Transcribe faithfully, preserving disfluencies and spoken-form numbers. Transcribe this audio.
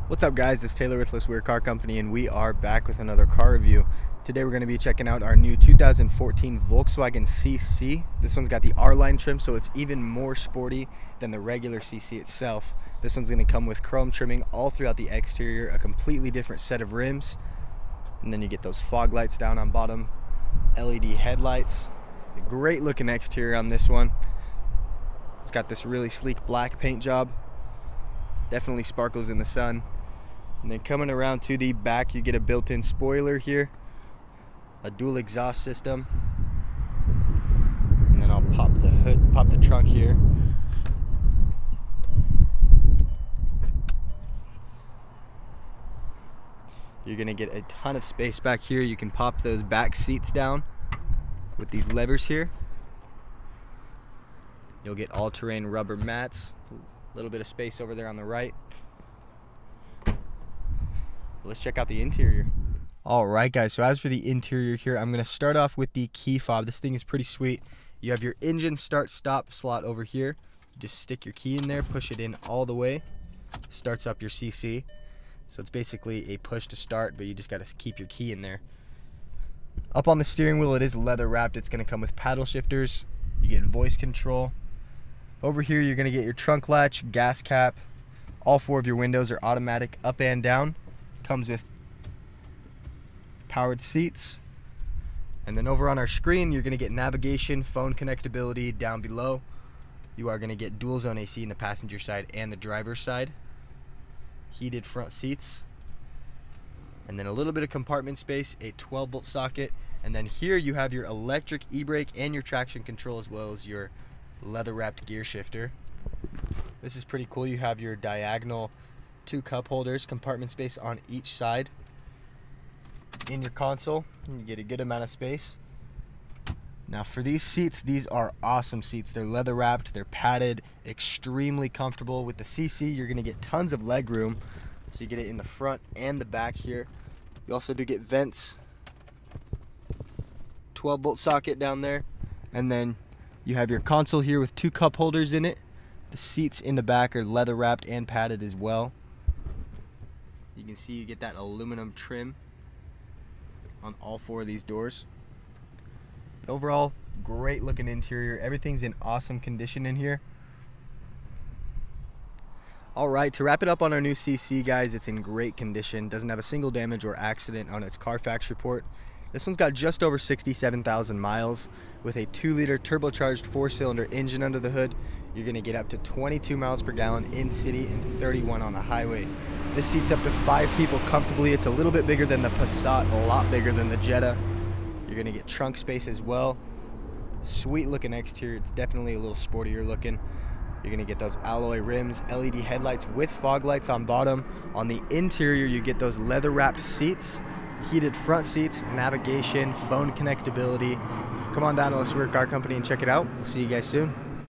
What's up, guys? It's Taylor with ListWeird Car Company, and we are back with another car review. Today we're going to be checking out our new two thousand fourteen Volkswagen C C. This one's got the R-Line trim, so it's even more sporty than the regular C C itself. This one's going to come with chrome trimming all throughout the exterior, a completely different set of rims, and then you get those fog lights down on bottom, L E D headlights. Great looking exterior on this one. It's got this really sleek black paint job. Definitely sparkles in the sun. And then coming around to the back, you get a built-in spoiler here, a dual exhaust system, and then I'll pop the hood, pop the trunk here. You're gonna get a ton of space back here. You can pop those back seats down with these levers here. You'll get all-terrain rubber mats, a little bit of space over there on the right. Let's check out the interior. All right, guys, so as for the interior here, I'm gonna start off with the key fob. This thing is pretty sweet. You have your engine start stop slot over here. You just stick your key in there, push it in all the way. Starts up your C C. So it's basically a push to start, but you just gotta keep your key in there. Up on the steering wheel, it is leather wrapped. It's gonna come with paddle shifters. You get voice control. Over here, you're gonna get your trunk latch, gas cap. All four of your windows are automatic up and down. Comes with powered seats. And then over on our screen, you're gonna get navigation, phone connectability down below. You are gonna get dual zone A C in the passenger side and the driver's side. Heated front seats. And then a little bit of compartment space, a twelve volt socket. And then here you have your electric e-brake and your traction control, as well as your leather wrapped gear shifter. This is pretty cool. You have your diagonal two cup holders, compartment space on each side. In your console, you get a good amount of space. Now for these seats, these are awesome seats. They're leather wrapped, they're padded, extremely comfortable. With the C C, you're gonna get tons of leg room. So you get it in the front and the back here. You also do get vents, twelve volt socket down there, and then you have your console here with two cup holders in it. The seats in the back are leather wrapped and padded as well. You can see you get that aluminum trim on all four of these doors. Overall, great looking interior. Everything's in awesome condition in here. All right, to wrap it up on our new C C, guys, it's in great condition. Doesn't have a single damage or accident on its Carfax report. This one's got just over sixty-seven thousand miles with a two liter turbocharged four cylinder engine under the hood. You're gonna get up to twenty-two miles per gallon in city and thirty-one on the highway. This seats up to five people comfortably. It's a little bit bigger than the Passat, a lot bigger than the Jetta. You're gonna get trunk space as well. Sweet looking exterior. It's definitely a little sportier looking. You're gonna get those alloy rims, L E D headlights with fog lights on bottom. On the interior, you get those leather wrapped seats, heated front seats, navigation, phone connectability. Come on down to ListWeird Car Company and check it out. We'll see you guys soon.